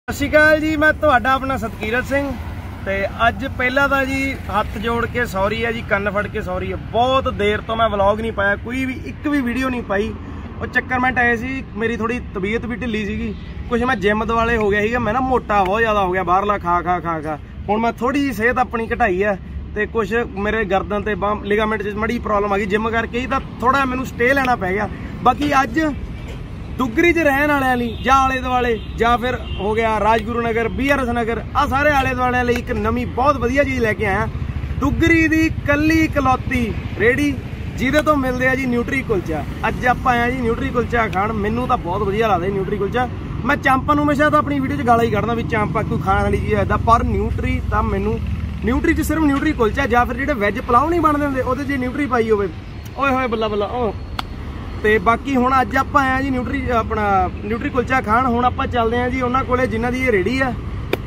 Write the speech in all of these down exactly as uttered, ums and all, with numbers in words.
सत श्री अकाल जी, मैं तुहाडा अपना सतकीरत सिंह ते अज पहला तो जी हथ जोड़ के सॉरी है जी, कन्न फड़ के सॉरी है। बहुत देर तो मैं व्लॉग नहीं पाया, कोई भी एक भी वीडियो नहीं पाई। और चक्कर मैं आए सी, मेरी थोड़ी तबीयत भी ढिली सी, कुछ मैं जिम दुआले हो गया ही, मैं ना मोटा बहुत ज़्यादा हो गया बाहरला खा खा खा खा हुण मैं थोड़ी जी सेहत अपनी घटाई है तो कुछ मेरे गर्दन ते बांह लिगामेंट च मड़ी प्रॉब्लम आ गई जिम करके ही, तो थोड़ा मैनू स्टे लेना पै गया। बाकी अज दुगरी च रहने वाले जां आले दुआले जां फिर हो गया Rajguru Nagar, B R S Nagar, आ सारे आले दुआले लई एक नवीं बहुत वधिया चीज़ लैके आया। दुगरी दी कल्ली इकलौती रेहड़ी जिहदे तो मिलदे आ जी न्यूट्री कुलचा। अज आपां आए जी न्यूट्री कुलचा खाण, मैनू तो बहुत वधिया लगदा न्यूट्री कुलचा। मैं चांपा नूं हमेशा तो अपनी वीडियो च गाला ही कढदा भी चांपा कोई खाण वाली चीज़ है, पर न्यूट्री तो मैनू न्यूट्री च सिर्फ न्यूट्री कुलचा जां फिर जिहड़े वैज पुलाव नहीं बनदे हुंदे ओहदे च न्यूट्री पाई होवे, ओए होए बल्ला बल्ला ओ। ते बाकी हुण अज आपां आए जी न्यूट्री अपना न्यूट्री कुलचा खाण। हुण आपां चलदे हां जी उन्हां कोले जिन्हां दी रेहड़ी है।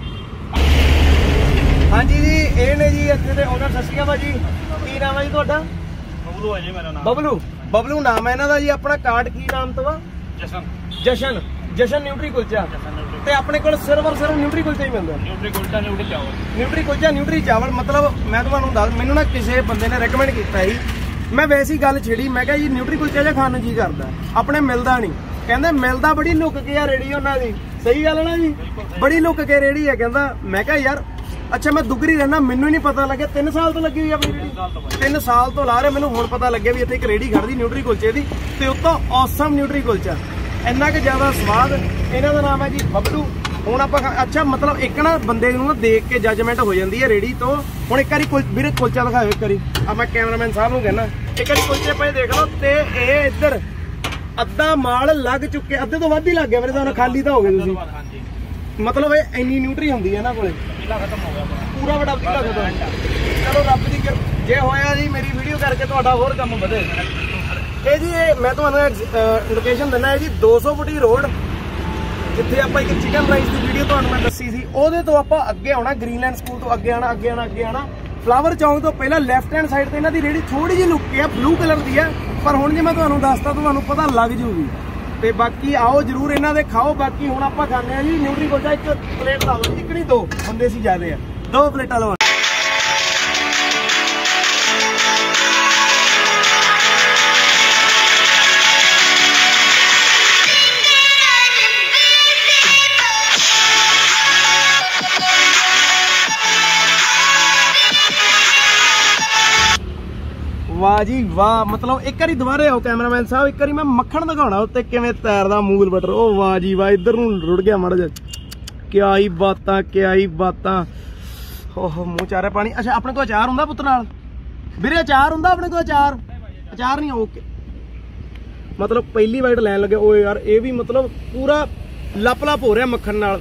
हाँ जी जी, ये ने जी इत्थे दे ओनर। सत श्री अकाल भाजी, की नाम है जी तुहाडा? बबलू है जी मेरा नाम। बबलू बबलू नाम है इन्हां दा जी। अपना कार्ड की नाम तो वा? जशन जशन जशन न्यूट्री कुलचा। ते अपने कोल सिर्फ और सिर्फ न्यूट्री कुलचा ही मिलदा। न्यूट्री कुलचा न्यूट्री चावल, न्यूट्री कुलचा न्यूट्री चावल। मतलब मैं तुहानूं दस, मैनूं ना किसी बंदे ने रिकमेंड कीता ही, मैं वैसी गल छेड़ी, मैं कहा जी न्यूट्री कुलचा जिहा खाने जी करदा, अपने मिलदा नहीं। कहंदे मिलदा बड़ी लुक के आ रेहड़ी उन्हां दी। सही गल है ना जी, बड़ी लुक के रेहड़ी है। कहंदा मैं कहा यार अच्छा मैं दुगरी रहना, मैनू ही नहीं पता लगे। तीन साल तो लगी हुई अपनी रेहड़ी, तीन साल तो ला रहे, मैनू हुण पता लगे भी इत्थे एक रेहड़ी खड़दी न्यूट्री कुलचे दी, ते उत्तों औसम न्यूट्री कुलचा, इन्ना कि ज़्यादा स्वाद। इन्हां दा नाम है जी बबलू। हुण आपां अच्छा मतलब एक ना बंदे नूं देख के जजमेंट हो जाती है रेहड़ी तो। हुण एक बारी वीरे कुलचा दिखाओ एक बारी, आ मैं कैमरामैन साहब नूं कहना एक बारी कुलचे पे देख लो। ते ये इधर अद्धा माल लग चुके, अद्धे तो वध ही लग गया मेरे सामने, खाली तो हो गए तुसीं। मतलब ये इन्नी न्यूट्री हुंदी है ना कोले, खत्म हो गया पूरा बड़ा पीला खत्म। चलो रब दी किरपा जे होया जी, मेरी वीडियो करके तुहाडा होर काम वधे। ये जी ये मैं तुहानूं लोकेशन दिना है जी दो सौ फुटी रोड, जिथे आप एक चिकन राइस की वीडियो तुहानूं मैं दसी सी, ओहदे तो आपां अगे आउणा, ग्रीनलैंड स्कूल तो अगे आना अगे आना अगे आना। फ्लावर चौंक तो पहला लैफ्ट हैंड साइड ते इन्हां दी रेहड़ी थोड़ी जी लुक है, ब्लू कलर दी है, पर हुण जे मैं तुहानूं दसता तुहानूं पता लग जूगी। ते बाकी आओ जरूर इन्हां दे खाओ। बाकी हुण आपां खाने आ जी न्यूट्री कुलचा। एक प्लेट ला लो, एक नहीं दो बंदे सी ज्यादा है, दो प्लेटां लो। वाह जी वाह, मतलब एक बारी दोबारे आओ कैमरामैन साहब, एक बारी मैं मक्खन दिखाना उत्ते किवें तैरदा मूल बटर। ओ वाह जी वाह, इधर नूं रुड़ गया माड़ा जिहा। क्या ही बातां क्या ही बातां, ओहो मूँह चारे पानी। अच्छा अपने को अचार हुंदा पुत्त नाल? वीरे अचार हुंदा अपने को? अचार अचार नहीं, ओके। मतलब पहली वाइट लैन लगे। ओ यार ये भी मतलब पूरा लप लप हो रहा मक्खन नाल।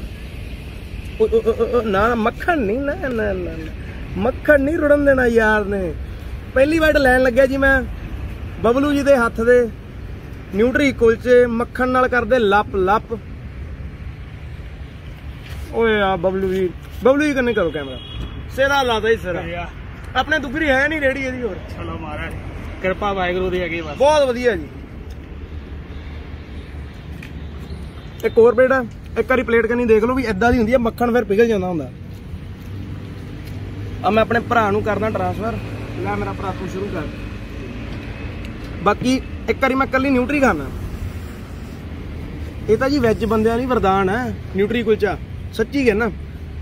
ना मक्खन नहीं, ना ना ना मक्खन नहीं रुड़न देना यार ने। पहली वाइट लैन लग्या जी मैं बबलू जी दे हथ दे न्यूट्री कुलचे मक्खन नाल करदे लप लप। ओए यार बबलू जी, बबलू जी कन्ने करो कैमरा, सेरा लादा ही सिरा। अपने दुगरी है नहीं रेहड़ी एदी होर। चलो महाराज किरपा वाहिगुरू दी हैगी बस, बहुत वधिया जी। एक होर प्लेट है, एक बारी प्लेट कन्नी देख लो भी इदां दी हुंदी है, मक्खन फिर पिघल जांदा हुंदा। अब मैं अपने भरा नूं करदा ट्रांसफर, लै मेरा भरा तू शुरू कर। बाकी एक बारी मैं कल्ली न्यूट्री खाना, ये तो जी वैज बंदियां नहीं वरदान है न्यूट्री कुलचा, सच्ची है ना।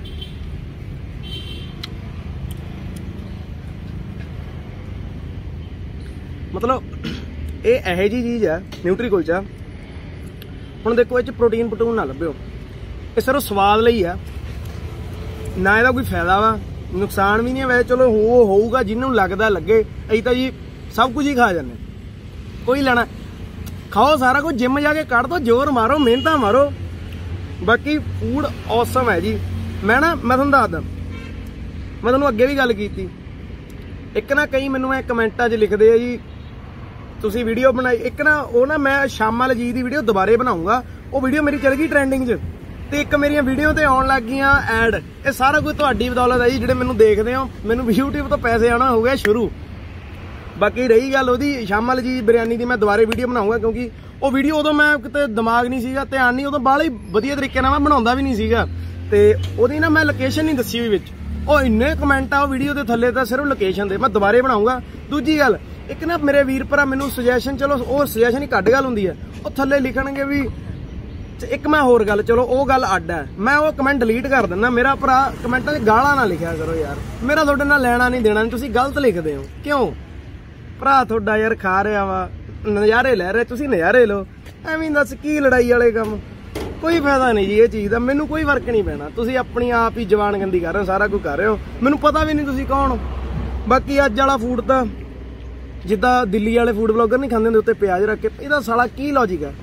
मतलब ये यह जी चीज़ है न्यूट्री कुलचा। हुण देखो ये प्रोटीन प्रोटून ना लभ्यो, ये सिर्फ स्वाद लई है, ना इसदा कोई फायदा वा, नुकसान भी नहीं है। वैसे चलो हो होगा जिन्हों लगता लगे, अं तो जी सब कुछ ही खा जाने, कोई लेना खाओ सारा कुछ, जिम जाके कढ़ दो, जोर मारो, मेहनत मारो। बाकी फूड औसम है जी। मैं ना मैं तुहानूं दसदा, मैं तुहानूं अगे भी गल कीती, एक ना कई मैनूं मैं कमेंटां 'च लिखदे आ जी तुसीं वीडियो बनाई, एक ना वो ना मैं शामा लजी दी वीडियो दोबारे बनाऊंगा, वो वीडियो मेरी चल गई ट्रेंडिंग 'च, ते एक मेरी वीडियो ते आउण लग गईयां ऐड। ये सारा कुछ तुहाडी बदौलत है जी, जिहड़े मैनूं देखदे हो, मैनूं यूट्यूब तो पैसे आना हो गया शुरू। बाकी रही गल ओदी शामल जी बिरयानी की मैं दोबारे वीडियो बनाऊंगा क्योंकि वो वीडियो उदों मैं किते दिमाग नहीं सीगा ध्यान नहीं उदों बाहले वधिया तरीके नाल मैं बनाउंदा भी नहीं सीगा ते ओदी ना मैं लोकेशन नहीं दसी हुई विच ओ इन्ने कमेंट आ वीडियो के थल्ले तां सिर्फ लोकेशन दे मैं दोबारे बनाऊंगा। दूजी गल एक ना मेरे वीर भरा मैनूं सुजैशन चलो वो सुजैशन ही घट गल हुंदी है वो थल्ले लिखणगे भी एक मैं होर गल चलो वो गल अड्ड है मैं वो कमेंट डिलीट कर दिंदा मेरा भरा कमेंटां 'च गालां ना लिखिया करो यार मेरा तुहाडे नाल लैणा नहीं देना नहीं तुसीं गलत लिखदे हो क्यों भरा तुहाडा यार खा रहा वा नज़ारे लै रहे तुसीं नज़ारे लो एवें दस की लड़ाई वाले काम कोई फायदा नहीं जी ये चीज़ का मैनूं कोई फर्क नहीं पैना तुसीं अपनी आप ही जवान गंदी कर रहे हो सारा कुछ कर रहे हो मैनूं पता भी नहीं तुसीं कौन हो। बाकी अज वाला फूड तां जिद्दां दिल्ली वाले फूड ब्लॉगर नहीं खांदे उत्ते प्याज रख के इहदा साला की लॉजिक है।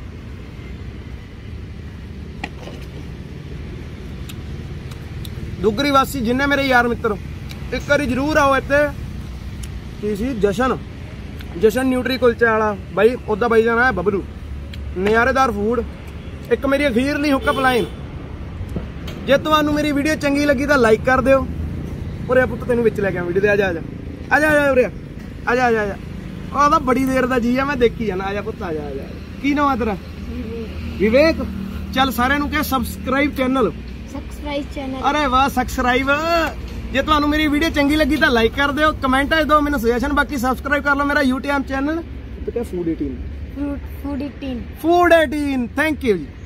दुगरी वासी जिन्ने मेरे यार मित्र एक बार जरूर आओ इत्ते की सी जशन जशन न्यूट्री कुलचे वाला बाई उदा बाई जाना है बबलू नज़ारेदार फूड। एक मेरी अखीरली हुकअप लाइन जे तुहानू मेरी वीडियो चंगी लगी तो लाइक कर दिओ उरे पुत्त तेनू विच लैके वीडियो दे आजा आजा आजा आजा उरे आजा आजा आजा ओह बड़ी देर दा जी है मैं देखी जाना आजा पुत्त आजा आजा की नाम है तेरा विवेक चल सारे नू कह सब्सक्राइब चैनल सब्सक्राइब चैनल अरे वाह सब्सक्राइब जे तुहानू मेरी वीडियो चंगी लगी तो लाइक कर दिओ कमेंट दो मैनू सजेशन बाकी सब्सक्राइब कर लो मेरा YouTube channel food eighteen food eighteen food eighteen thank you ji.